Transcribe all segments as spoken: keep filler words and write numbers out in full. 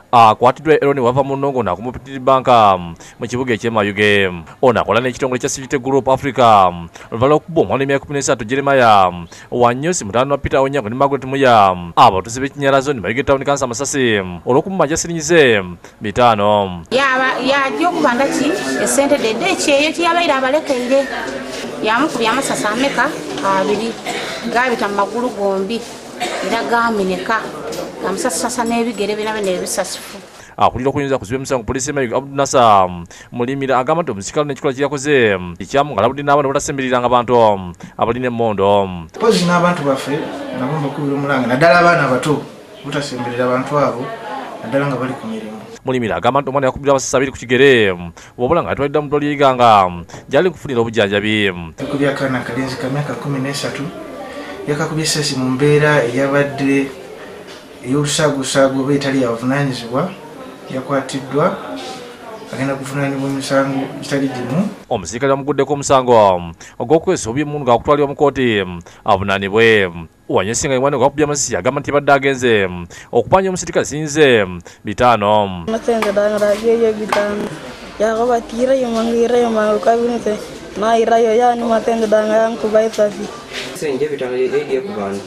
akwatiddwa Aaron wava munongo na kumupitira banka mu kibuga eky'e Mayuge. Ono akola n'ekitongole kya Civil Group Africa oluvannyuma lw'okubba omwana w'emyaka kumi n'esatu Jeremiah Wanyosi mutano wa Peter Onyango ne Margaret Muya abatuuze b'Kinyalazo ne Mayuge Town Council Masasi olw'okumumanja sirinyize bitaano. yaba yajja okubanga ki esente dedde ekyeyo tiyabaire abalekeire yamukubya amasasi ameka abiri gabita mu magulu gombi era gameneka amusasasa n'ebigere bina bene ebisasifu. Akulira okuyinza kuziba emisango poliisi y'Emayuge Abdul Nasa Mulimira agamba nti omusikalo n'ekikola kye yakoze ekyamungala budde n'abantu batasemberiranga abantu abalina emmondo. Pozi n'abantu baffe nabo bakubira omulanga naddala abaana abato butasemberera abantu abo naddala nga bali ku mirimu. Mulimira agamba nti omwana yakubira abasasi abiri ku kigere wabula nga atwalidde mu ddwaliro y'Iganga gy'ali kufunira obujjanjabi. Yakubye akaana akalenzi ka myaka kumi n'esatu yakakubye essasi mu mbeera eyabadde ey'olusaagoosaago oba etali yabuvunaanyizibwa yakwatiddwa agenda kuvunaanibwa emisango gitali gimu. Omusirikale yamuguddeko omusango ogw'okukozesa obubi emmundu ng'akutwalibwa mu kkooti avunaanibwe. Wanyosi nga omwana gwakubye amasasi agamba nti yabadde agenze okupanja omusirikale sinze bitaano. Matenda dangarageyo bitaano yakobatira yomangire yomangu kabinete nairayo yani matenda danga yankuba itafi senje bitaano yeye kubana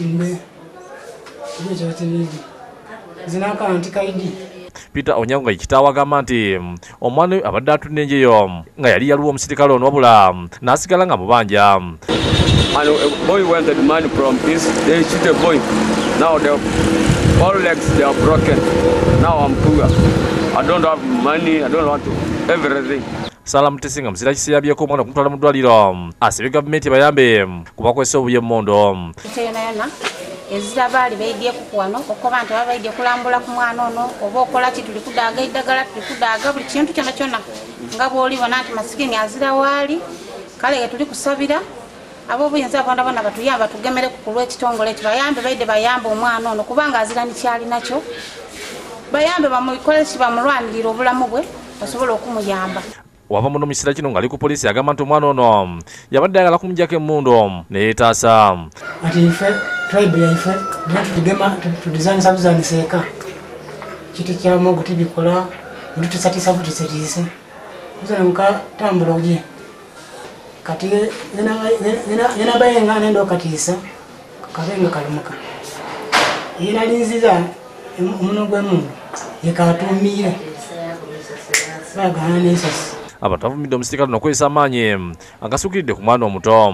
Peter Onyango nga kitaawo agamba nti omwana we abadde atudde enjeyo nga yali yaluwa omusirikale ono wabula n'asigala nga mubanja. And a boy wanted money from this, they shoot a boy. Now the all legs they are broken. Now I'm poor. I don't have money, I don't want to everything. Sala Mutesi nga muzira kisiyabyeko omwana okumutwala mu ddwaliro asibye gavumenti bayambe kubakozesa obubi emmondo. Ezira baali baidye kukwano okuba nti babaidye kulambula ku mwana ono oba okola ki tuli kudaaga eddagala tuli kudaaga buli kintu kyonna kyonna nga bw'olibona nti masikini azira waali kale tuli kusabira ab'obuyinza abanda bonna batuyamba tugemere ku lw'ekitongole ekyo bayambe baidye bayambe omwana ono kubanga azira nikyali nakyo bayambe bamukole ki bamulwanirira obulamu bwe basobole okumuyamba. Wava muno misira kino ngali ku poliisi agamba nti omwana ono yabadde ayagala kumujjako emmundu ne yeetaasa. Ati ife tribe yaife tutugema tudizanisa buzaniseeka kiti kyamogo tibikola ndu tusatisa butusetise uzana muka tambula oje kati nena bayenga nendo katisa kabenga kalumuka yina linziza omuno gw'emundu yekatumire bagana n'ensasi. Abantu bavumidde omusirikale n'okozesa amaanyi agasukkiridde ku mwana omuto.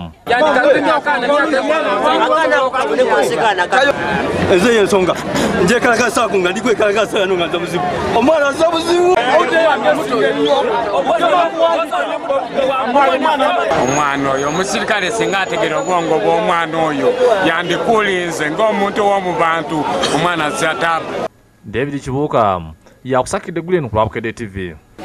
Ezo y'ensonga nje kalakasa nga ndikwe kalakasa nga nza buzibu omwana aza buzibu. Omwana oyo omusirikale singa ategera obwongo bw'omwana oyo yandikulinze ng'omuntu w'omu bantu omwana azataba. David Kibuuka yakusakidde Guleno ku Lwabukedde T V.